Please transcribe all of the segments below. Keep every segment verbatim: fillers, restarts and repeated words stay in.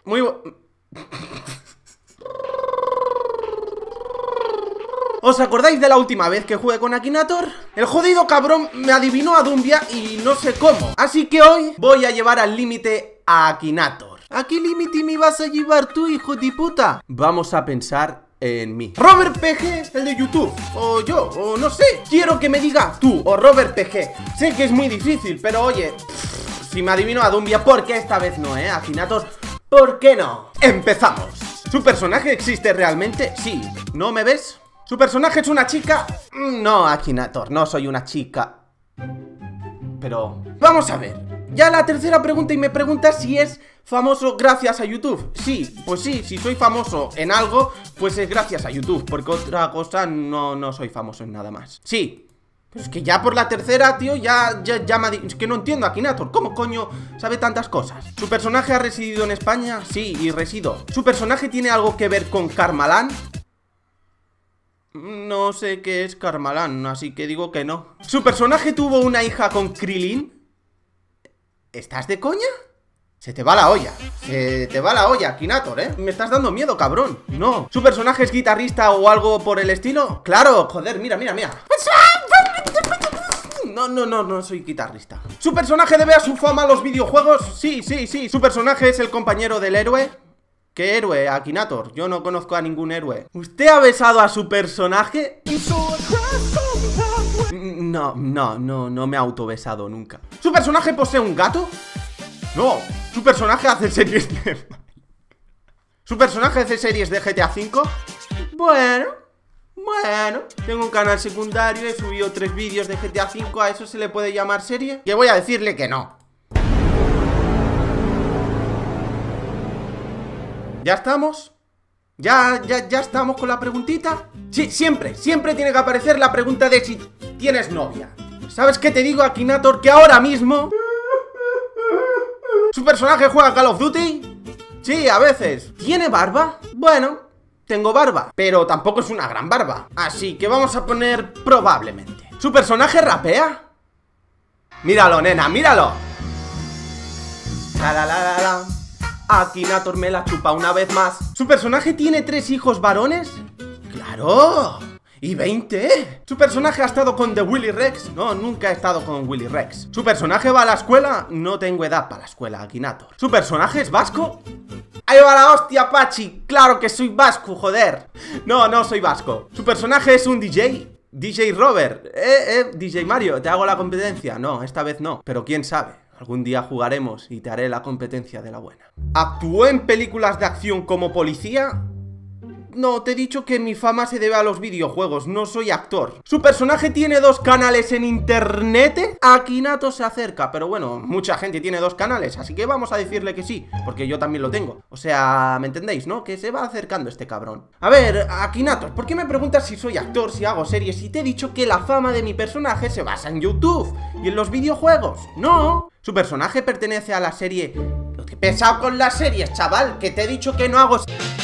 Muy bu... ¿Os acordáis de la última vez que jugué con Akinator? El jodido cabrón me adivinó a Dumbia y no sé cómo. Así que hoy voy a llevar al límite a Akinator. ¿A qué límite me vas a llevar tú, hijo de puta? Vamos a pensar en mí. Robert P G, el de YouTube. O yo, o no sé. Quiero que me diga tú o Robert P G. Sé que es muy difícil, pero oye, pff, si me adivino a Dumbia, ¿por qué esta vez no, eh? Akinator, ¿por qué no? Empezamos. ¿Su personaje existe realmente? Sí. ¿No me ves? ¿Su personaje es una chica? No, Akinator, no soy una chica. Pero, vamos a ver. Ya la tercera pregunta y me preguntas si es famoso gracias a YouTube. Sí, pues sí, si soy famoso en algo, pues es gracias a YouTube. Porque otra cosa no, no soy famoso en nada más. Sí. Pero es que ya por la tercera, tío, ya, ya, ya me ha... Es que no entiendo, Akinator, ¿cómo coño sabe tantas cosas? ¿Su personaje ha residido en España? Sí, y resido. ¿Su personaje tiene algo que ver con Karmaland? No sé qué es Karmaland, así que digo que no. ¿Su personaje tuvo una hija con Krillin? ¿Estás de coña? Se te va la olla. Se te va la olla, Akinator, ¿eh? Me estás dando miedo, cabrón. No. ¿Su personaje es guitarrista o algo por el estilo? Claro, joder, mira, mira, mira. No, no, no, no soy guitarrista. ¿Su personaje debe a su fama a los videojuegos? Sí, sí, sí. ¿Su personaje es el compañero del héroe? ¿Qué héroe, Akinator? Yo no conozco a ningún héroe. ¿Usted ha besado a su personaje? No, no, no, no me he autobesado nunca. ¿Su personaje posee un gato? No. ¿Su personaje hace series de... ¿Su personaje hace series de G T A cinco? Bueno, bueno. Tengo un canal secundario, he subido tres vídeos de G T A cinco. ¿A eso se le puede llamar serie? Que voy a decirle que no. ¿Ya estamos? ¿Ya, ya, ya estamos con la preguntita? Sí, siempre, siempre tiene que aparecer la pregunta de si tienes novia. ¿Sabes qué te digo, Akinator? Que ahora mismo... ¿Su personaje juega Call of Duty? Sí, a veces. ¿Tiene barba? Bueno, tengo barba, pero tampoco es una gran barba. Así que vamos a poner probablemente. ¿Su personaje rapea? Míralo, nena, míralo. La la la la la. Akinator me la chupa una vez más. ¿Su personaje tiene tres hijos varones? ¡Claro! ¿Y veinte? ¿Su personaje ha estado con The Willy Rex? No, nunca he estado con Willy Rex. ¿Su personaje va a la escuela? No tengo edad para la escuela, Akinator. ¿Su personaje es vasco? ¡Ahí va la hostia, Pachi! ¡Claro que soy vasco, joder! No, no soy vasco. ¿Su personaje es un D J? D J Robert. Eh, eh, D J Mario, ¿te hago la competencia? No, esta vez no, pero quién sabe. Algún día jugaremos y te haré la competencia de la buena. ¿Actuó en películas de acción como policía? No, te he dicho que mi fama se debe a los videojuegos, no soy actor. ¿Su personaje tiene dos canales en internet? Akinator se acerca, pero bueno, mucha gente tiene dos canales, así que vamos a decirle que sí, porque yo también lo tengo. O sea, ¿me entendéis, no? Que se va acercando este cabrón. A ver, Akinator, ¿por qué me preguntas si soy actor, si hago series? Si te he dicho que la fama de mi personaje se basa en YouTube y en los videojuegos. No. ¿Su personaje pertenece a la serie? Lo que he pesado con las series, chaval, que te he dicho que no hago...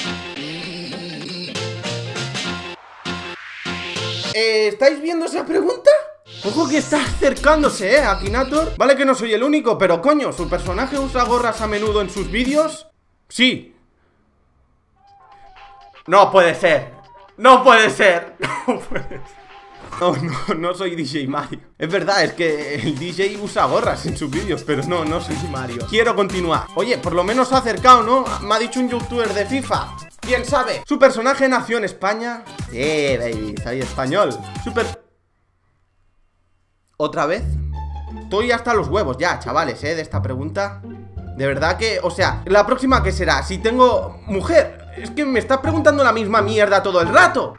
Eh, ¿Estáis viendo esa pregunta? Ojo que está acercándose, ¿eh, Akinator? Vale que no soy el único, pero coño, ¿su personaje usa gorras a menudo en sus vídeos? Sí. No puede ser. No puede ser. No puede ser. No, no, no soy D J Mario. Es verdad, es que el D J usa gorras en sus vídeos, pero no, no soy Mario. Quiero continuar. Oye, por lo menos se ha acercado, ¿no? Me ha dicho un youtuber de FIFA. ¿Quién sabe? ¿Su personaje nació en España? Sí, baby, soy español. Super... ¿Otra vez? Estoy hasta los huevos ya, chavales, ¿eh? De esta pregunta. De verdad que, o sea, la próxima ¿qué será? Si tengo mujer. Es que me estás preguntando la misma mierda todo el rato.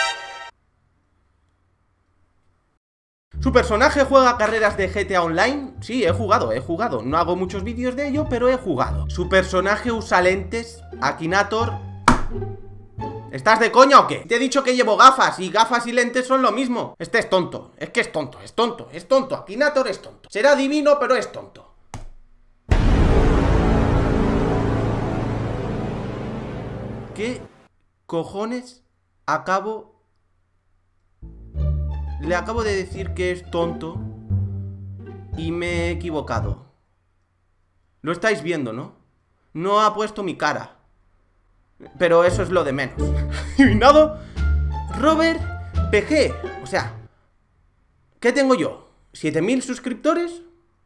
¿Su personaje juega carreras de G T A Online? Sí, he jugado, he jugado. No hago muchos vídeos de ello, pero he jugado. ¿Su personaje usa lentes? Akinator. ¿Estás de coña o qué? Te he dicho que llevo gafas y gafas y lentes son lo mismo. Este es tonto, es que es tonto, es tonto, es tonto. Akinator es tonto. Será divino, pero es tonto. ¿Qué cojones acabo... Le acabo de decir que es tonto y me he equivocado? Lo estáis viendo, ¿no? no ha puesto mi cara. Pero eso es lo de menos. Adivinado. Robert P G. O sea, ¿qué tengo yo? ¿siete mil suscriptores?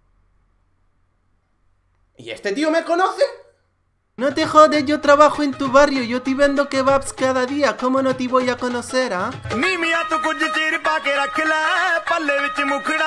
¿Y este tío me conoce? No te jodes, yo trabajo en tu barrio, yo te vendo kebabs cada día, ¿cómo no te voy a conocer, ah? ¿eh?